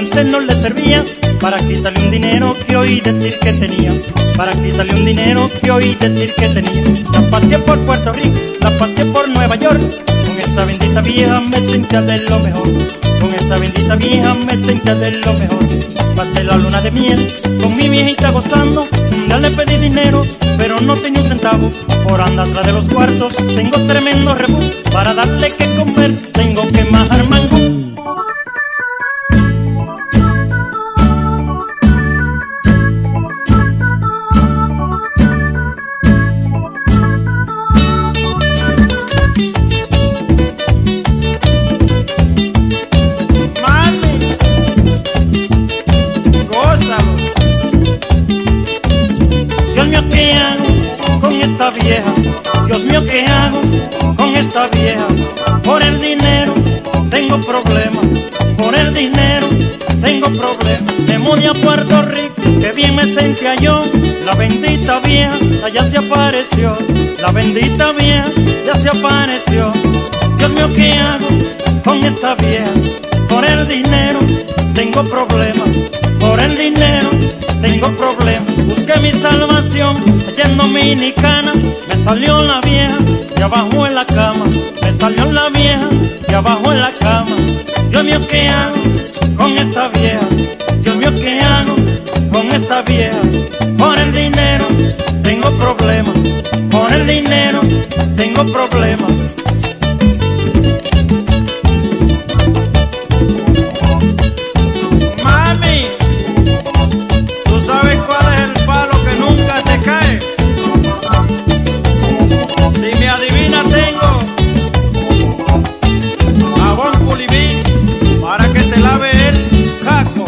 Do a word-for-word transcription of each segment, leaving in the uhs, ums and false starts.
mente no le servía para quitarle un dinero que oí decir que tenía, para quitarle un dinero que oí decir que tenía. La paseé por Puerto Rico, la paseé por Nueva York, con esa bendita vieja me sentía de lo mejor, con esa bendita vieja me sentía de lo mejor. Pasé la luna de miel con mi viejita gozando, ya le pedí dinero pero no tenía un centavo, por andar atrás de los cuartos tengo tremendo rebú, para darle que comer tengo que majar mango. Vieja, Dios mío, ¿qué hago con esta vieja? Por el dinero tengo problemas, por el dinero tengo problemas. Me mudé a Puerto Rico, que bien me sentía yo. La bendita vieja allá se apareció, la bendita vieja ya se apareció. Dios mío, ¿qué hago con esta vieja? Por el dinero tengo problemas, por el dinero tengo problemas. Busqué mi salvación allá en Dominicana, me salió la vieja de abajo en la cama, me salió la vieja de abajo en la cama. Dios mío, ¿qué hago con esta vieja? Dios mío, ¿qué hago con esta vieja? Por el dinero tengo problemas, por el dinero tengo problemas. Mami, ¿tú sabes cuál es el palo que nunca se cae? Si me adivina, tengo jabón Culibí para que te lave el caco.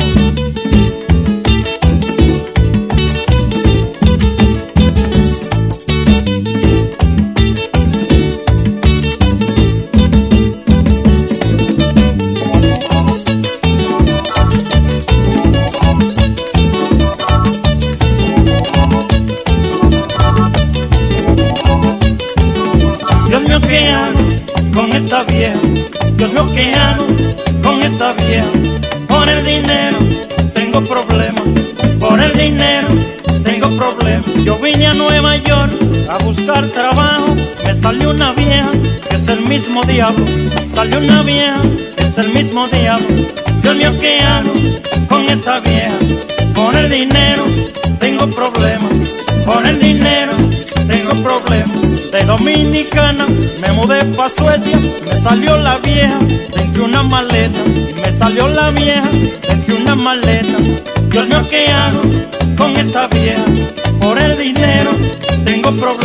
Dios mío, ¿qué hago con esta vieja? Dios mío, ¿qué hago con esta vieja? Por el dinero tengo problemas, por el dinero tengo problemas. Yo vine a Nueva York a buscar trabajo, me salió una vieja que es el mismo diablo, salió una vieja que es el mismo diablo. Dios mío, ¿qué hago con esta vieja? Por el dinero tengo problemas, por el dinero tengo problemas. De Dominicana me mudé pa' Suecia, me salió la vieja entre unas maletas, y me salió la vieja entre unas maletas. Dios mío, ¿qué hago con esta vieja? Por el dinero tengo problemas.